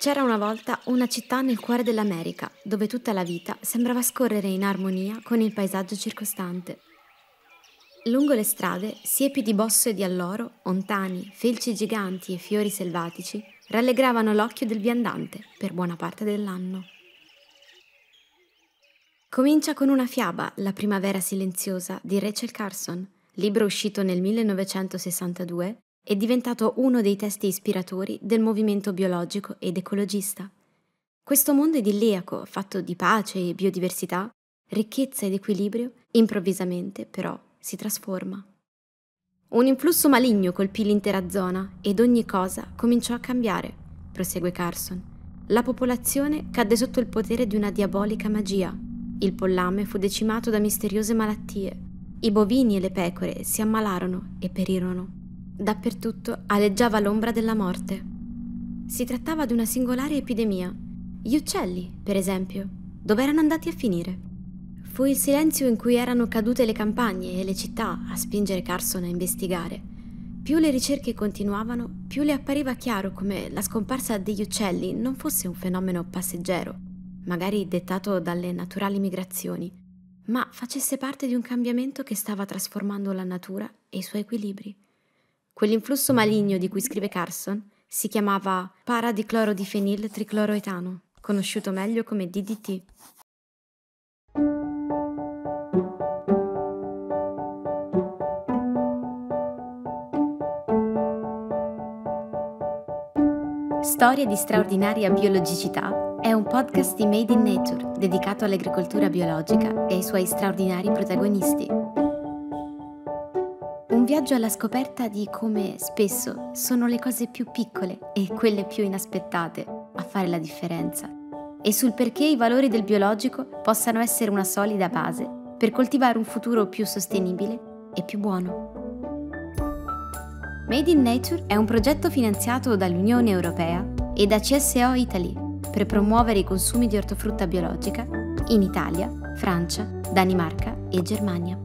C'era una volta una città nel cuore dell'America, dove tutta la vita sembrava scorrere in armonia con il paesaggio circostante. Lungo le strade, siepi di bosso e di alloro, ontani, felci giganti e fiori selvatici rallegravano l'occhio del viandante per buona parte dell'anno. Comincia con una fiaba, La primavera silenziosa di Rachel Carson, libro uscito nel 1962 e diventato uno dei testi ispiratori del movimento biologico ed ecologista. Questo mondo idilliaco, fatto di pace e biodiversità, ricchezza ed equilibrio, improvvisamente, però, si trasforma. Un influsso maligno colpì l'intera zona ed ogni cosa cominciò a cambiare, prosegue Carson. La popolazione cadde sotto il potere di una diabolica magia. Il pollame fu decimato da misteriose malattie. I bovini e le pecore si ammalarono e perirono. Dappertutto aleggiava l'ombra della morte. Si trattava di una singolare epidemia. Gli uccelli, per esempio, dove erano andati a finire? Fu il silenzio in cui erano cadute le campagne e le città a spingere Carson a investigare. Più le ricerche continuavano, più le appariva chiaro come la scomparsa degli uccelli non fosse un fenomeno passeggero, magari dettato dalle naturali migrazioni, ma facesse parte di un cambiamento che stava trasformando la natura e i suoi equilibri. Quell'influsso maligno di cui scrive Carson si chiamava paradiclorodifenil tricloroetano, conosciuto meglio come DDT. Storie di straordinaria biologicità è un podcast di Made in Nature dedicato all'agricoltura biologica e ai suoi straordinari protagonisti. Un viaggio alla scoperta di come spesso sono le cose più piccole e quelle più inaspettate a fare la differenza, e sul perché i valori del biologico possano essere una solida base per coltivare un futuro più sostenibile e più buono. Made in Nature è un progetto finanziato dall'Unione Europea e da CSO Italy per promuovere i consumi di ortofrutta biologica in Italia, Francia, Danimarca e Germania.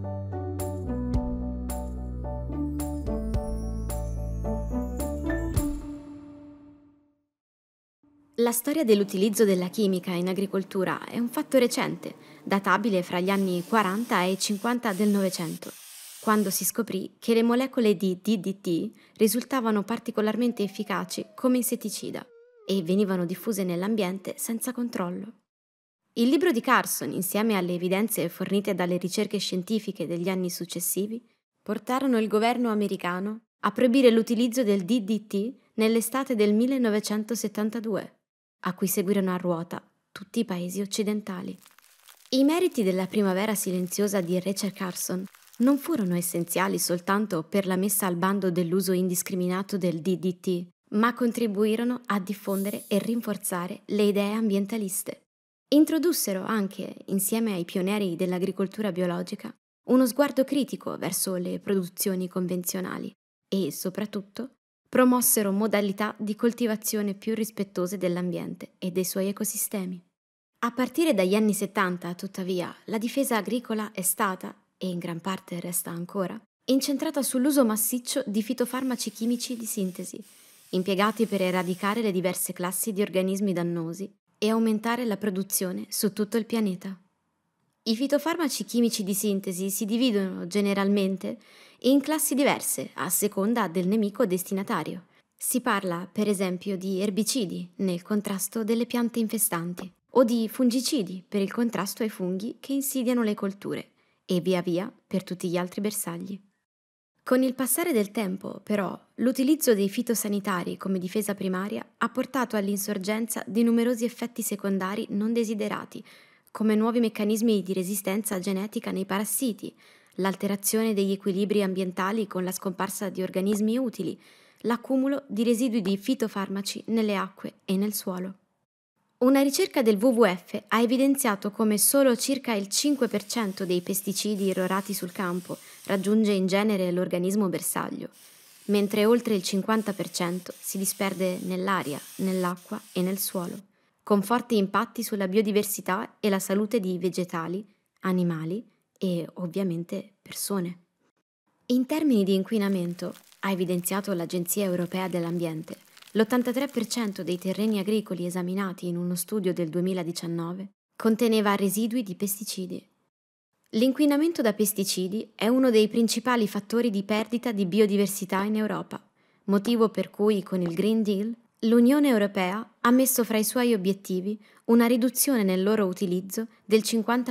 La storia dell'utilizzo della chimica in agricoltura è un fatto recente, databile fra gli anni 40 e 50 del Novecento, quando si scoprì che le molecole di DDT risultavano particolarmente efficaci come insetticida e venivano diffuse nell'ambiente senza controllo. Il libro di Carson, insieme alle evidenze fornite dalle ricerche scientifiche degli anni successivi, portarono il governo americano a proibire l'utilizzo del DDT nell'estate del 1972, a cui seguirono a ruota tutti i paesi occidentali. I meriti della primavera silenziosa di Rachel Carson non furono essenziali soltanto per la messa al bando dell'uso indiscriminato del DDT, ma contribuirono a diffondere e rinforzare le idee ambientaliste. Introdussero anche, insieme ai pionieri dell'agricoltura biologica, uno sguardo critico verso le produzioni convenzionali e, soprattutto, promossero modalità di coltivazione più rispettose dell'ambiente e dei suoi ecosistemi. A partire dagli anni 70, tuttavia, la difesa agricola è stata, e in gran parte resta ancora, incentrata sull'uso massiccio di fitofarmaci chimici di sintesi, impiegati per eradicare le diverse classi di organismi dannosi e aumentare la produzione su tutto il pianeta. I fitofarmaci chimici di sintesi si dividono generalmente in classi diverse a seconda del nemico destinatario. Si parla, per esempio, di erbicidi nel contrasto delle piante infestanti o di fungicidi per il contrasto ai funghi che insidiano le colture e via via per tutti gli altri bersagli. Con il passare del tempo, però, l'utilizzo dei fitosanitari come difesa primaria ha portato all'insorgenza di numerosi effetti secondari non desiderati, come nuovi meccanismi di resistenza genetica nei parassiti, l'alterazione degli equilibri ambientali con la scomparsa di organismi utili, l'accumulo di residui di fitofarmaci nelle acque e nel suolo. Una ricerca del WWF ha evidenziato come solo circa il 5% dei pesticidi irrorati sul campo raggiunge in genere l'organismo bersaglio, mentre oltre il 50% si disperde nell'aria, nell'acqua e nel suolo, con forti impatti sulla biodiversità e la salute di vegetali, animali e, ovviamente, persone. In termini di inquinamento, ha evidenziato l'Agenzia Europea dell'Ambiente, L'83% dei terreni agricoli esaminati in uno studio del 2019 conteneva residui di pesticidi. L'inquinamento da pesticidi è uno dei principali fattori di perdita di biodiversità in Europa, motivo per cui con il Green Deal l'Unione Europea ha messo fra i suoi obiettivi una riduzione nel loro utilizzo del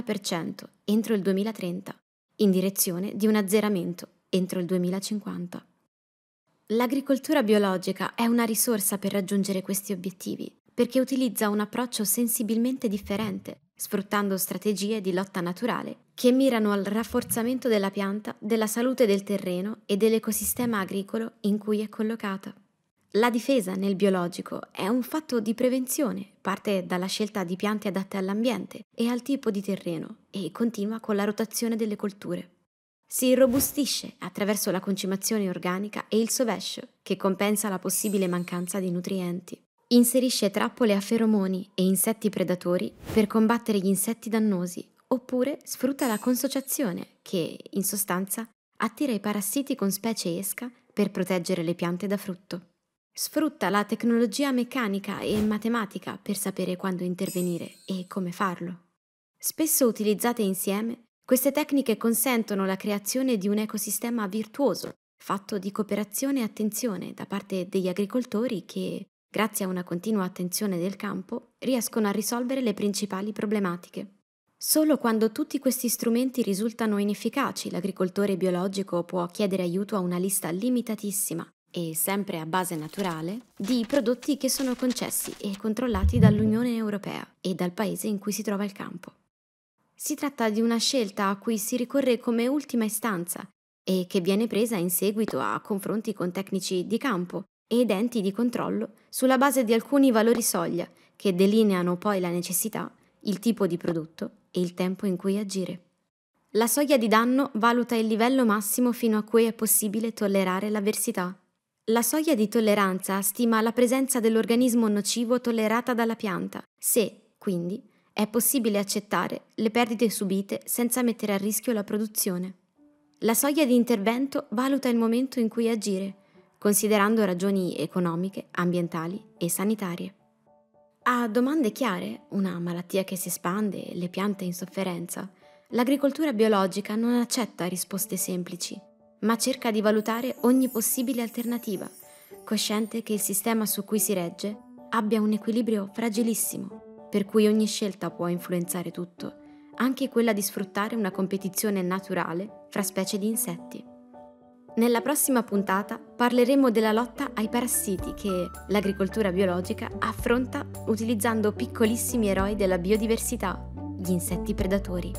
50% entro il 2030, in direzione di un azzeramento entro il 2050. L'agricoltura biologica è una risorsa per raggiungere questi obiettivi, perché utilizza un approccio sensibilmente differente, sfruttando strategie di lotta naturale che mirano al rafforzamento della pianta, della salute del terreno e dell'ecosistema agricolo in cui è collocata. La difesa nel biologico è un fatto di prevenzione, parte dalla scelta di piante adatte all'ambiente e al tipo di terreno e continua con la rotazione delle colture. Si irrobustisce attraverso la concimazione organica e il sovescio, che compensa la possibile mancanza di nutrienti. Inserisce trappole a feromoni e insetti predatori per combattere gli insetti dannosi, oppure sfrutta la consociazione, che, in sostanza, attira i parassiti con specie esca per proteggere le piante da frutto. Sfrutta la tecnologia meccanica e matematica per sapere quando intervenire e come farlo. Spesso utilizzate insieme, queste tecniche consentono la creazione di un ecosistema virtuoso, fatto di cooperazione e attenzione da parte degli agricoltori che, grazie a una continua attenzione del campo, riescono a risolvere le principali problematiche. Solo quando tutti questi strumenti risultano inefficaci, l'agricoltore biologico può chiedere aiuto a una lista limitatissima e sempre a base naturale di prodotti che sono concessi e controllati dall'Unione Europea e dal paese in cui si trova il campo. Si tratta di una scelta a cui si ricorre come ultima istanza e che viene presa in seguito a confronti con tecnici di campo ed enti di controllo sulla base di alcuni valori soglia che delineano poi la necessità, il tipo di prodotto e il tempo in cui agire. La soglia di danno valuta il livello massimo fino a cui è possibile tollerare l'avversità. La soglia di tolleranza stima la presenza dell'organismo nocivo tollerata dalla pianta, se, quindi, è possibile accettare le perdite subite senza mettere a rischio la produzione. La soglia di intervento valuta il momento in cui agire, considerando ragioni economiche, ambientali e sanitarie. A domande chiare, una malattia che si espande, le piante in sofferenza, l'agricoltura biologica non accetta risposte semplici, ma cerca di valutare ogni possibile alternativa, cosciente che il sistema su cui si regge abbia un equilibrio fragilissimo, per cui ogni scelta può influenzare tutto, anche quella di sfruttare una competizione naturale fra specie di insetti. Nella prossima puntata parleremo della lotta ai parassiti che l'agricoltura biologica affronta utilizzando piccolissimi eroi della biodiversità, gli insetti predatori.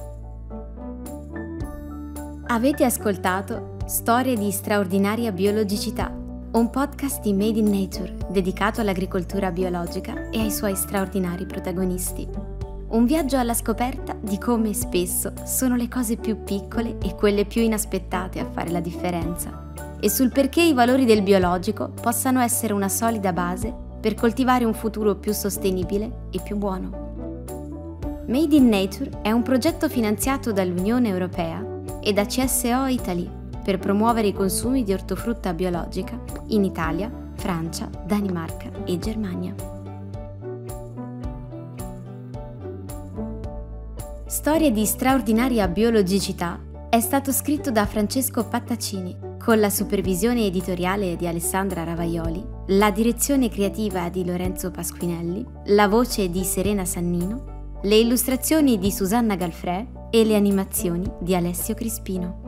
Avete ascoltato Storie di straordinaria biologicità, un podcast di Made in Nature dedicato all'agricoltura biologica e ai suoi straordinari protagonisti. Un viaggio alla scoperta di come spesso sono le cose più piccole e quelle più inaspettate a fare la differenza, e sul perché i valori del biologico possano essere una solida base per coltivare un futuro più sostenibile e più buono. Made in Nature è un progetto finanziato dall'Unione Europea e da CSO Italy per promuovere i consumi di ortofrutta biologica in Italia, Francia, Danimarca e Germania. Storie di straordinaria biologicità è stato scritto da Francesco Pattacini, con la supervisione editoriale di Alessandra Ravaioli, la direzione creativa di Lorenzo Pasquinelli, la voce di Serena Sannino, le illustrazioni di Susanna Galfrè e le animazioni di Alessio Crispino.